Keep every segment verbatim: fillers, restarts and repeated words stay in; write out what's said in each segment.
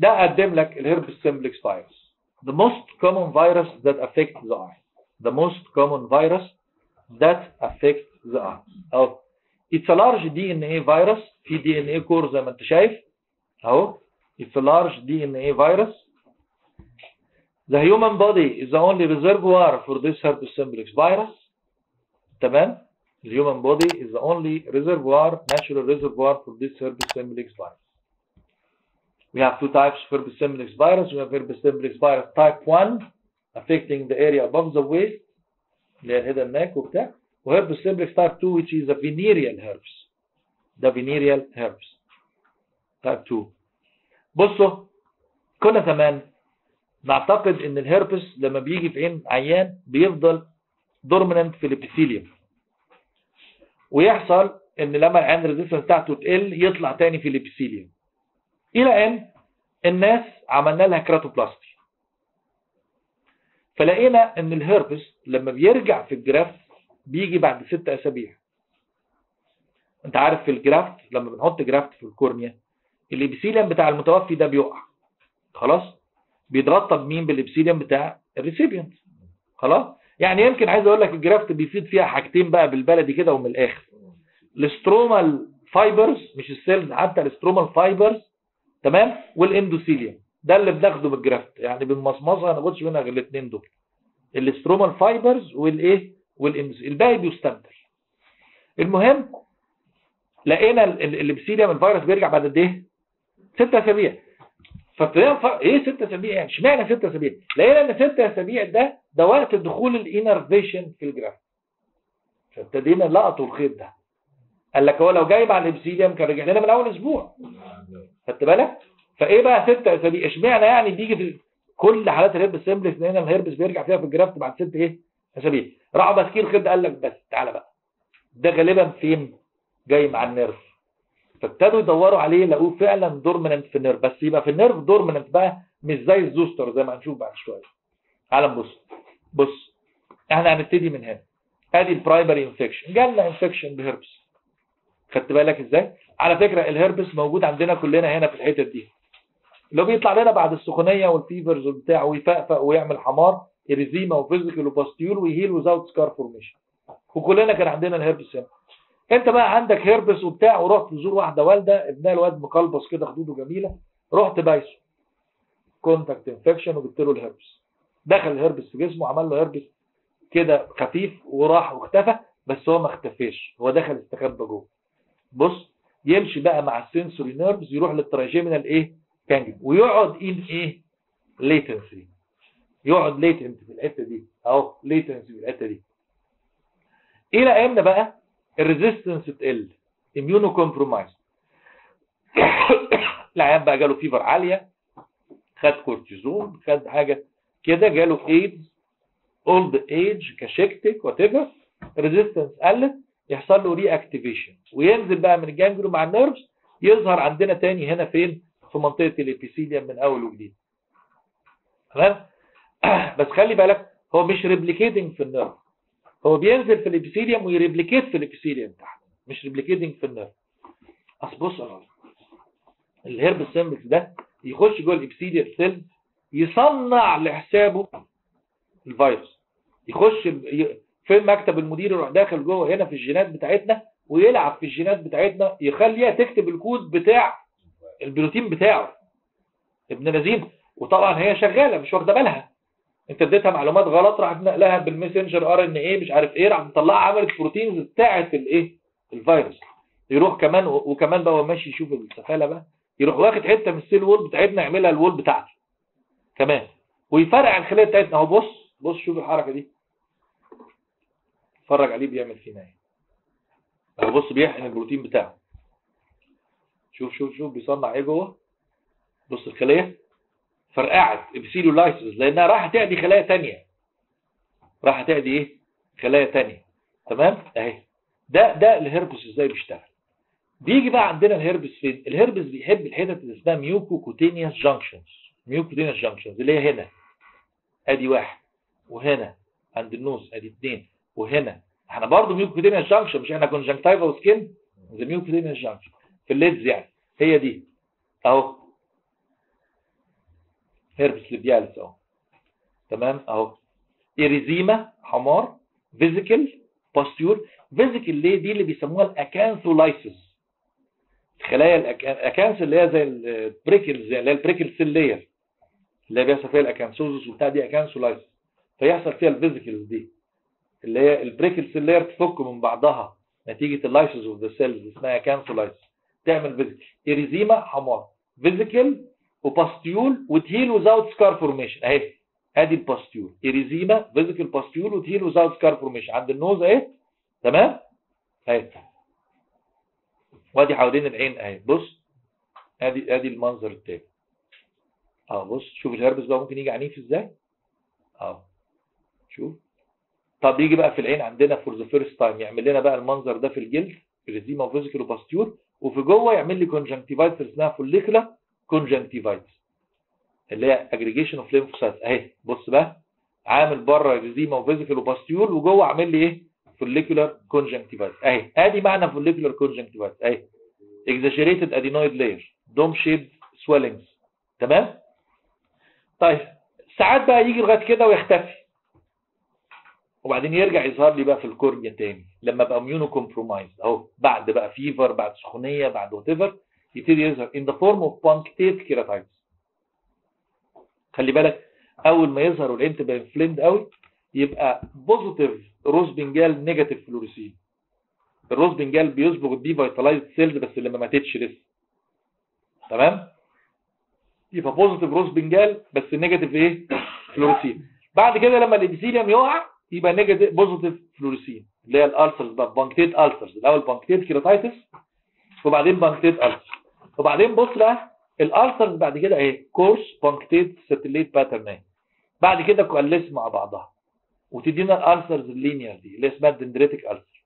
ده قدم لك الهربس سيمبلكس فيروس. The most common virus that affects the eye. The most common virus that affects the eye. اهو. It's a large دي إن إيه virus. في دي إن إيه كور زي ما أنت شايف. اهو. It's a large دي إن إيه virus. The human body is the only reservoir for this herpes simplex virus. تمام. The human body is the only reservoir, natural reservoir for this herpes simplex virus. We have two types of herpes simplex virus. We have herpes simplex virus type one affecting the area above the waist, اللي هي الهيد neck وبتاع. وherpes simplex type two which is a venereal herpes. The venereal herpes type two. بصوا كنا زمان نعتقد ان الهربس لما بيجي في عين عيان بيفضل دورمننت في الابيثيليوم، ويحصل ان لما العين الريزيستنس بتاعته تقل يطلع تاني في الابيثيليوم، الى ان الناس عملنا لها كراتوبلاستي، فلقينا ان الهربس لما بيرجع في الجرافت بيجي بعد ست اسابيع. انت عارف في الجرافت لما بنحط جرافت في الكورنيا الابيثيليوم بتاع المتوفي ده بيقع خلاص، بيترطب مين؟ بالابيثيليوم بتاع الريسيبيانت. خلاص، يعني يمكن عايز اقول لك الجرافت بيفيد فيها حاجتين بقى بالبلدي كده ومن الاخر، الاسترومال فايبرز مش السيلز، حتى الاسترومال فايبرز تمام، والاندوثيليوم ده اللي بناخده بالجرافت، يعني بالمصمصه انا ما باخدش منها غير الاثنين دول، الاسترومال فايبرز والايه والاندوثيليوم، الباقي بيستبدل. المهم لقينا الابيثيليوم الفيروس بيرجع بعد قد ايه؟ ست اسابيع. فابتدينا ايه ست اسابيع يعني؟ اشمعنى ست اسابيع؟ لقينا ان ست اسابيع ده ده وقت دخول الانرفيشن في الجراف. فابتدينا لقطوا الخيط ده. قال لك هو لو جاي مع الابسيديوم كان رجع لنا من اول اسبوع. خدت بالك؟ فايه بقى ست اسابيع؟ اشمعنى يعني بيجي في كل حالات الهربس سيمبلكس لان الهربس بيرجع فيها في الجراف بعد ست ايه؟ اسابيع. راحوا ماسكين الخيط ده قال لك بس تعالى بقى. ده غالبا فين؟ جاي مع النيرف. فابتدوا يدوروا عليه لقوه فعلا دورمننت في النيرف، بس يبقى في النيرف دورمننت بقى مش زي الزوستر زي ما هنشوف بعد شويه. تعال نبص. بص احنا هنبتدي من هنا. ادي البرايمري انفكشن، جالنا انفكشن بهربس. خدت بالك ازاي؟ على فكره الهربس موجود عندنا كلنا هنا في الحتت دي. اللي بيطلع لنا بعد السخونيه والفيفرز وبتاع ويفقفق ويعمل حمار، اريزيما وفيزيكال وباستيول ويهيل وزاوت سكار فورميشن. وكلنا كان عندنا الهربس هنا. انت بقى عندك هيربس وبتاع ورحت تزور واحده والده ابنها الواد مقلبص كده خدوده جميله، رحت بايسه كونتاكت انفكشن وجبت له الهيربس. دخل الهيربس في جسمه، عمل له هيربس كده خفيف وراح واختفى، بس هو ما اختفاش، هو دخل استخبى جوه. بص يمشي بقى مع السنسوري نيرفز يروح للتراجيمينال ايه كانجل ويقعد ان ايه ليتنسي، يقعد ليتنت في الحته دي اهو، ليتنسي في الحته دي الى امتى بقى الريزيستنس تقل، اميونو كومبرومايز. العيان بقى جاله فيفر عاليه، خد كورتيزون، خد حاجه كده، جاله ايدز، اولد ايج، كاشكتك وات ايفر، ريزيستنس قلت، يحصل له ري اكتيفيشن وينزل بقى من الجانجلو مع النيرفز، يظهر عندنا تاني هنا فين؟ في منطقه الابيثيليوم من اول وجديد. تمام؟ بس خلي بالك هو مش ريبليكيتنج في النيرف، هو بينزل في الابيثيليوم ويريبليكيت في الابيثيليوم تحت، مش ريبليكيتنج في النيرف. اصل بص يا راجل، الهربس سيمبلكس ده يخش جوه الابيثيليوم سيل يصنع لحسابه الفيروس، يخش في مكتب المدير يروح داخل جوه هنا في الجينات بتاعتنا ويلعب في الجينات بتاعتنا يخليها تكتب الكود بتاع البروتين بتاعه ابن لذين، وطبعا هي شغاله مش واخده بالها، انت اديتها معلومات غلط راح نقلها بالميسنجر ار ان ايه مش عارف ايه، راح مطلعها عملت بروتينز بتاعه الايه الفيروس. يروح كمان وكمان بقى هو ماشي يشوف السفاله بقى يروح واخد حته من السيل وول بتاعتنا يعملها الوول بتاعته كمان ويفرع الخليه بتاعتنا اهو. بص بص شوف الحركه دي، اتفرج عليه بيعمل فينا ايه اهو. بص بيحقن البروتين بتاعه، شوف شوف شوف بيصنع ايه جوه. بص الخليه فرقعت ابسيلولايسيس لانها راح تعدي خلايا ثانيه، راح تعدي ايه خلايا ثانيه. تمام اهي. ده ده الهربس ازاي بيشتغل. بيجي بقى عندنا الهربس فين؟ الهربس بيحب الحتت اللي اسمها ميوكوكوتينيوس جانكشنز، ميوكوكوتينيوس جانكشنز اللي هي هنا ادي واحد، وهنا عند النوز ادي اثنين، وهنا احنا برضه ميوكوكوتينيوس جانكشن، مش احنا كونجنكتيفا وسكين، ده ميوكوكوتينيوس جانكشن في الليدز يعني، هي دي اهو. هيربس ليبياليس اهو. تمام اهو. إريزيما حمار، فيزيكال باستيول. فيزيكال ليه؟ دي اللي بيسموها الاكانثولايسيس. خلايا الاكانث اللي هي زي البريكلز، اللي هي البريكل سيل لاير اللي هي بيحصل فيها الاكانثوزس وبتاع، دي اكانثولايسيس. فيحصل فيها الفيزيكلز دي اللي هي البريكل سيل لاير تفك من بعضها نتيجه اللايسيس اوف ذا سيلز، اسمها اكانثولايسيس، تعمل فيزيكال. إريزيما حمار، فيزيكال وباستيول وتهيل وزاوت سكار فورميشن اهي. ادي الباستيول، إريزيما فيزيكال باستيول وتهيل وزاوت سكار فورميشن عند النوز اهي. تمام اهي. وادي حوالين العين اهي. بص ادي ادي المنظر التاني اهو. بص شوف الهربس بقى ممكن يجي عنيف ازاي اهو. شوف. طب يجي بقى في العين عندنا فور ذا فيرست تايم يعمل لنا بقى المنظر ده في الجلد، إريزيما وفيزيكال وباستيول، وفي جوه يعمل لي كونجنكتيفايتس اسمها فوليكولا كونجنكتيفايتس اللي هي اجريجيشن اوف ليمفوسايتس اهي. بص بقى عامل بره إريزيما وفيزيكال وباستيول وجوه عامل لي ايه؟ فوليكولار كونجنكتيفايتس اهي. ادي معنى فوليكولار كونجنكتيفايتس اهي. exaggerated adenoid layer dome shaped swellings. تمام. طيب ساعات بقى يجي لغايه كده ويختفي وبعدين يرجع يظهر لي بقى في الكورنيا تاني لما ابقى اميونو كومبرومايز اهو، بعد بقى فيفر، بعد سخونيه، بعد وات ايفر، يبتدي يظهر in the form of punctate keratitis. خلي بالك اول ما يظهر والعين تبقى انفليمد قوي يبقى بوزيتيف روز بنجال، نيجاتيف فلوريسين. الروز بنجال بيصبغ الدي فيتالايزد سيلز بس اللي ما ماتتش لسه. تمام. يبقى بوزيتيف روز بنجال بس نيجاتيف ايه؟ فلوريسين. بعد كده لما الابيثيليوم يقع يبقى نيجاتيف بوزيتيف فلوريسين اللي هي الالسرز بقى، بانكتيت السرز. الاول بانكتيت كيراتايتس وبعدين بانكتيت السرز. وبعدين بص بقى الالسرز بعد كده اهي كورس بانكتيت ساتيليت باترن اهي. بعد كده كواليس مع بعضها وتدينا الالسرز اللينير دي اللي اسمها الدندريتك السر.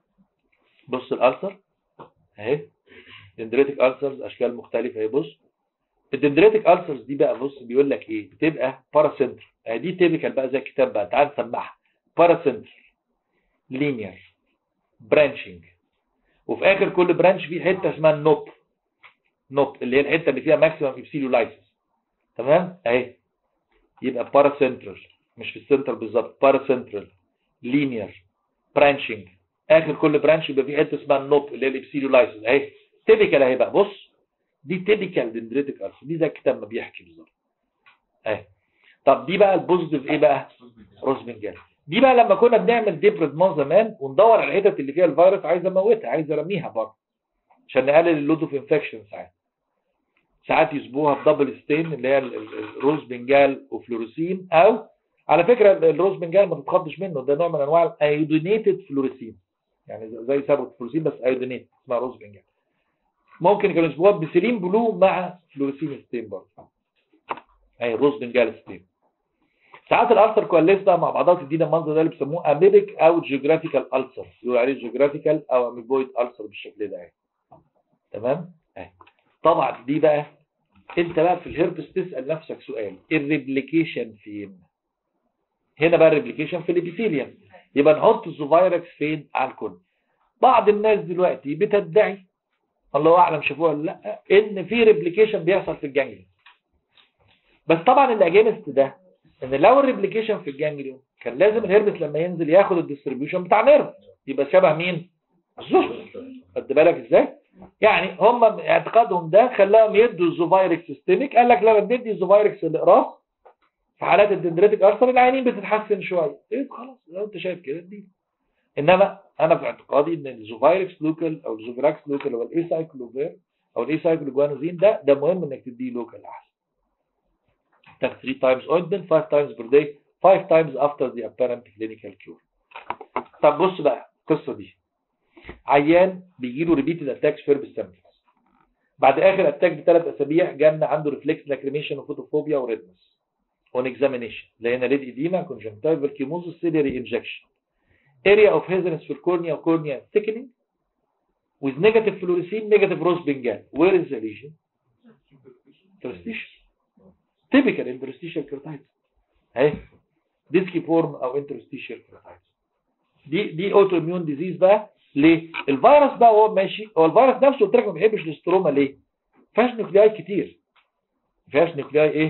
بص الالسر اهي، دندريتك السرز اشكال مختلفه اهي. بص الدندريتك السرز دي بقى بص بيقول لك ايه؟ بتبقى باراسنتر اهي. دي تيبيكال بقى زي الكتاب بقى، تعال نسمعها. باراسنتر، لينير، برانشنج، وفي اخر كل برانش فيه حته اسمها النوب. نوب اللي هي الحته اللي فيها ماكسيمم ابسيلولايسيس. تمام اهي. يبقى باراسنترال مش في السنتر بالظبط، باراسنترال، لينير، برانشنج، اخر كل برانش يبقى فيه حته اسمها النوب اللي هي الابسيلولايسيس اهي. تيبيكال اهي بقى. بص دي تيبيكال دندريتك السر، دي زي الكتاب ما بيحكي بالظبط اهي. طب دي بقى البوزيتيف ايه بقى؟ روز بنجال. دي بقى لما كنا بنعمل ديبريدمان زمان وندور على الحتت اللي فيها الفيروس عايز اموتها، عايز ارميها برضه عشان نقلل اللود اوف انفكشن. ساعات ساعات يسبوها بدبل ستين اللي هي الروز بنجال وفلوريسين، او على فكره الروز بنجال ما تتخضش منه، ده نوع من انواع الايودينيتد فلوريسين يعني زي سابوت فلوريسين بس ايودينيت اسمها روز بنجال. ممكن كانوا يسبوها بسيلين بلو مع فلوريسين ستين برضه اهي روز بنجال ستين. ساعات الالسر كواليس بقى مع بعضها تدينا المنظر ده اللي بيسموه اميبيك او جيوغرافيكال السر، يقول عليه جيوغرافيكال او اميبويد السر بالشكل ده اهي. تمام اهي. طبعا دي بقى انت بقى في الهربس تسال نفسك سؤال، الريبليكيشن فين؟ هنا بقى الريبليكيشن في الابيثيليوم. يبقى نحط الزوفايركس فين؟ على الكل. بعض الناس دلوقتي بتدعي الله اعلم شافوها ولا لا ان في ريبليكيشن بيحصل في الجانجليون. بس طبعا اللي اجينست ده ان لو الريبليكيشن في الجانجليون كان لازم الهربس لما ينزل ياخد الديستريبيوشن بتاع نيرف يبقى شبه مين؟ الزفر. خد بالك ازاي؟ يعني هم اعتقادهم ده خلاهم يدوا الزوفايركس سيستميك. قال لك لما بندي الزوفايركس الاقراص في حالات الدندريتك السر العينين بتتحسن شويه. ايه خلاص لو انت شايف كده دي. انما انا في اعتقادي ان الزوفايركس لوكال او الزوفراكس لوكال او الايسايكلوفير او الايسايكلوجوانوزين ده ده مهم انك تديه لوكال احسن. تاخد ثلاثة times ointment five times per day five times after the apparent clinical cure. طب بص بقى القصه دي. عيان بيجي له ريبيتد اتاكس في هربس سامبلز. بعد اخر اتاك بثلاث اسابيع جالنا عنده ريفلكس لاكريميشن وفوتوفوبيا وريدنس. اون اكزامينيشن لقينا ريد ايديما كونجنكتيفال كيموزس سيلري انجكشن. اريا اوف هيزنس في الكورنيا وكورنيا ثيكنينج with negative fluorescein negative rose bengal. Where is the lesion? Interstitial. Typical interstitial keratitis. اهي ديسكي فورم او interstitial keratitis. دي دي اوتو اميون ديزيز بقى. ليه؟ الفيروس بقى وهو ماشي، هو الفيروس نفسه قلت لك ما بيحبش الاستروما. ليه؟ ما فيهاش نيوكلياي كتير. ما فيهاش نيوكلياي ايه؟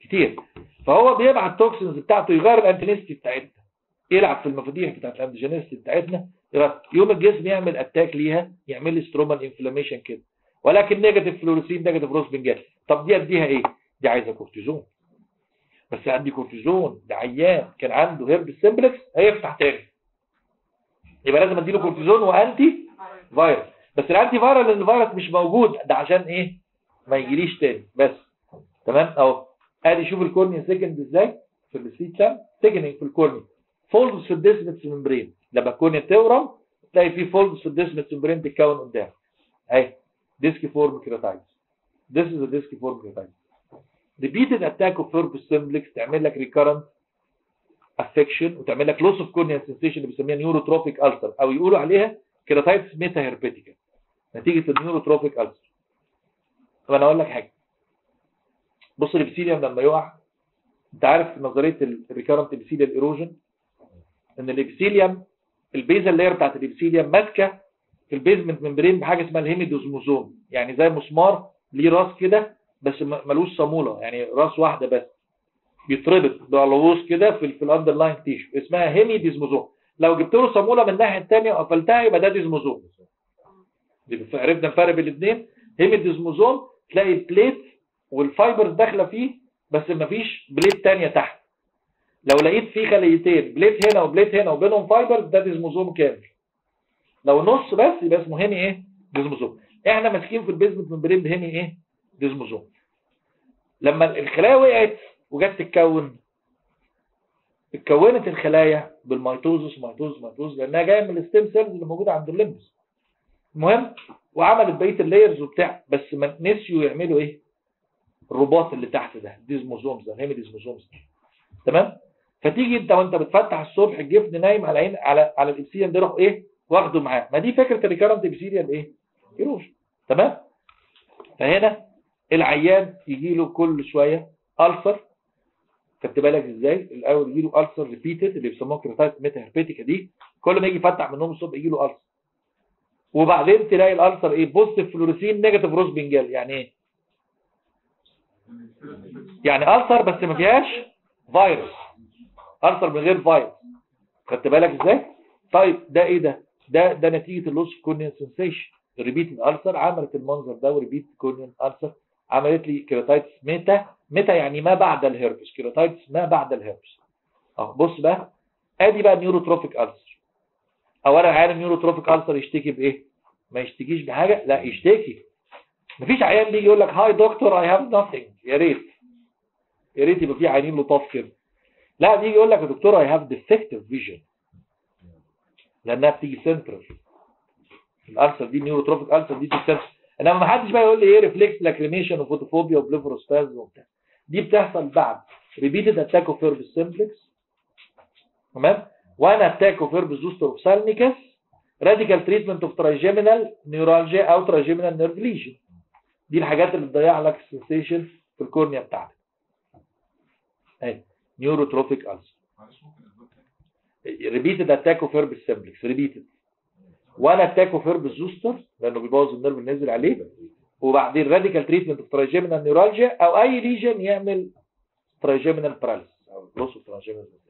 كتير. فهو بيبعت توكسينز بتاعته يغير الانتينيستي بتاعتنا، يلعب في المفاتيح بتاعت الانتيجينيستي بتاعتنا، يوم الجسم يعمل اتاك ليها، يعمل لي سترومال انفلاميشن كده. ولكن نيجاتيف فلوريسين نيجاتيف روسبنجال، طب دي اديها ايه؟ دي عايزه كورتيزون. بس عندي كورتيزون ده عيان كان عنده هيرب سيمبلكس هيفتح تاني، يبقى لازم اديله كورتيزون وانتي فيروس. بس الانتي فيروس لان الفيروس مش موجود، ده عشان ايه؟ ما يجيليش تاني بس. تمام اهو. ادي شوف الكورنيا سيكند ازاي في السيت سام سيكنينج في الكورنيا، فولدز في الديسمتس ممبرين. لما الكورنيا تورم تلاقي في فولدز في الديسمتس ممبرين تتكون قدام اهي، ديسكي فورم كيراتايتس. This is a disc form keratitis. Repeated attack of herpes simplex تعمل لك recurrent affection وتعمل لك loss of corneal sensation اللي بيسميها neurotrophic ulcer او يقولوا عليها keratitis metaherpetica نتيجة النيوروتروفيك ulcer. طب انا اقول لك حاجة، بص الابيثيليوم لما يقع، انت عارف نظرية الريكارنت ابيثيليال ايروجن ان الابيثيليوم البيزل لاير بتاعت الابيثيليوم ماسكه في البيزمنت ممبرين بحاجه اسمها الهيميدوزموزوم، يعني زي مسمار ليه راس كده بس ملوش صاموله، يعني راس واحده بس بيتربط بعلوص كده في في الاندرلاين تيشو اسمها هيميدوزموزوم. لو جبت له صاموله من الناحيه الثانيه وقفلتها يبقى ده ديزموزوم. عرفنا الفرق بين الاثنين. هيميدوزموزوم تلاقي البليت والفايبرز داخله فيه بس مفيش بليت ثانيه تحت. لو لقيت فيه خليتين بليت هنا وبليت هنا وبينهم فايبرز ده ديزموزوم كامل. لو نص بس يبقى اسمه هيمي ايه؟ ديزموزوم. احنا ماسكين في البيزمنت ممبرين بهيمي ايه؟ ديزموزوم. لما الخلايا وقعت وجت تتكون، اتكونت الخلايا بالميتوزس ميتوز ميتوز لانها جايه من الستيم سيلز اللي موجوده عند الليمبس. المهم وعملت بقيه اللايرز وبتاع، بس ما نسيوا يعملوا ايه؟ الرباط اللي تحت ده ديزموزومز ده هيمي ديزموزومز. تمام؟ فتيجي انت وانت بتفتح الصبح الجفن نايم على عين على على الابسيليوم ده، روح ايه؟ واخده معاه. ما دي فكره الريكارنت ابسيليوم ايه؟ ايروجن. تمام؟ فهنا العيان يجي له كل شويه ألسر. خدت بالك ازاي؟ الاول يجي له ألسر ريبيتد اللي بيسموها كريتايتس ميتاهربيتيكا دي، كل ما يجي يفتح من النوم الصبح يجي له ألسر. وبعدين تلاقي الألسر ايه؟ بوزيتيف فلوريسين نيجاتيف روسبنجال. يعني ايه؟ يعني ألسر بس ما فيهاش فيروس، ألسر من غير فيروس. خدت بالك ازاي؟ طيب ده ايه ده؟ ده ده نتيجه اللوس كورنيال سنسيشن. الريبيت الألسر عملت المنظر ده، وريبيت كورنيال ألسر عملت لي كيراتايتس ميتا. ميتا يعني ما بعد الهيربس، كيراتايتس ما بعد الهيربس. اهو بص بقى، ادي بقى نيوروتروفيك ألسر. اولا عارف نيوروتروفيك ألسر يشتكي بايه؟ ما يشتكيش بحاجه، لا يشتكي. مفيش عيان بيجي يقول لك هاي دكتور اي هاف nothing. يا ريت يا ريت يبقى في عيانين لطاف كده. لا بيجي يقول لك يا دكتور اي هاف ديفكتيف فيجن، لانها بتيجي سنترال. الألسر دي نيوروتروفيك ألسر دي بتحصل، انما ما حدش بقى يقول لي ايه ريفلكس لاكريميشن وفوتوفوبيا وبليفروسبازم وبتاع. دي بتحصل بعد ريبيتد اتاك اوف هيربس سيمبلكس. تمام؟ وانا اتاك اوف هيربس زوستر اوف سالميكس، راديكال تريتمنت اوف ترايجيمينال نيورالجيا او ترايجيمينال نيرف ليجن. دي الحاجات اللي تضيع لك السنسيشن في الكورنيا بتاعتك. اهي نيوروتروفيك ألسر. ريبيتد اتاك اوف هيربس سيمبلكس ريبيتد، وانا اتاك اوف هيربس زوستر لانه بيبوظ النيرف اللي نزل عليه، وبعدين راديكال تريتمنت اوف ترايجيمينال نيورالجيا او اي ليجن يعمل ترايجيمينال باراليسيس او لوس اوف ترايجيمينال